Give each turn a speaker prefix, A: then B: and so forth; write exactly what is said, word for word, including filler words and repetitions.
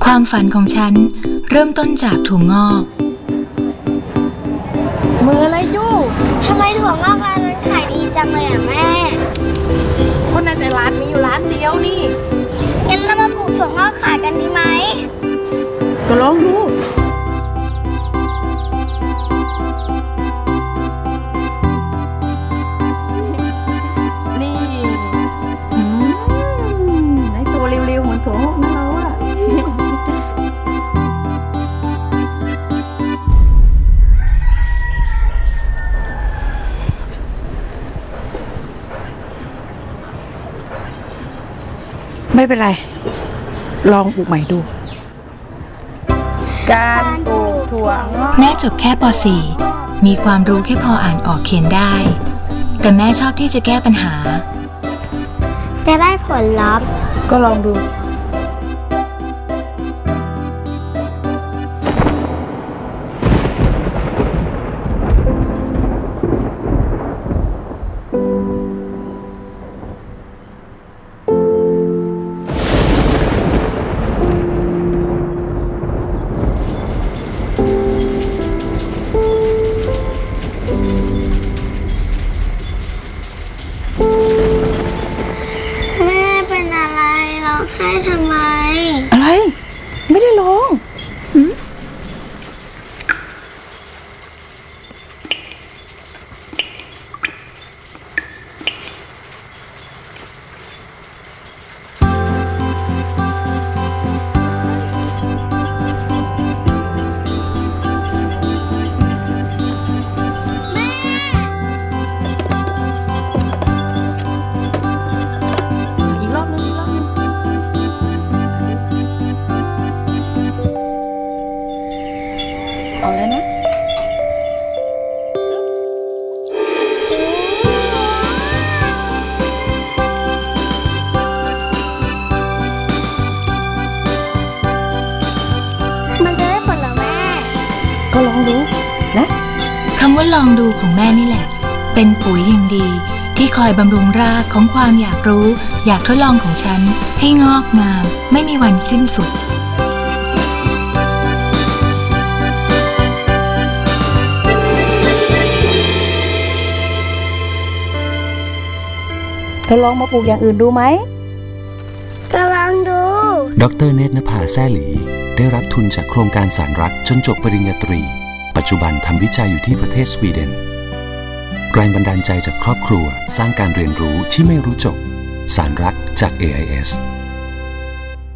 A: ความฝันของฉันเริ่มต้นจากถั่วงอก
B: มืออะไรยู่
C: ทำไมถั่วงอกร้านนั้นขายดีจังเลยอ่ะแม่
B: ก็น่าจะร้านมีอยู่ร้านเดียวนี่
C: งั้นเรามาปลูกถั่วงอกขายกันดีไหม
B: ก็ลองดูนี่อืมไอ้ตัวเร็วๆเหมือนถั่วงอกนะเราอะไม่เป็นไรลองปลูกใหม่ดูการปลูกถั่วงอก
A: แม่จบแค่ป .สี่ มีความรู้แค่พออ่านออกเขียนได้แต่แม่ชอบที่จะแก้ปัญหา
C: จะได้ผลลัพธ์
B: ก็ลองดู
C: ให้ทำไม
B: อะไรไม่ได้ร้องเอาแล้วนะ
C: มันจะได้ผลเหรอแม่
B: ก็ลองดูนะ
A: คำว่าลองดูของแม่นี่แหละเป็นปุ๋ยอย่างดีที่คอยบำรุงรากของความอยากรู้อยากทดลองของฉันให้งอกงามไม่มีวันสิ้นสุด
B: เธอลองมาปลูกอย่างอื่นดูไหม
C: กำลังดู
D: ดร.เนตรนภาแซ่หลีได้รับทุนจากโครงการสารรักจนจบปริญญาตรีปัจจุบันทำวิจัยอยู่ที่ประเทศสวีเดนแรงบันดาลใจจากครอบครัวสร้างการเรียนรู้ที่ไม่รู้จบสารรักจาก เอ ไอ เอส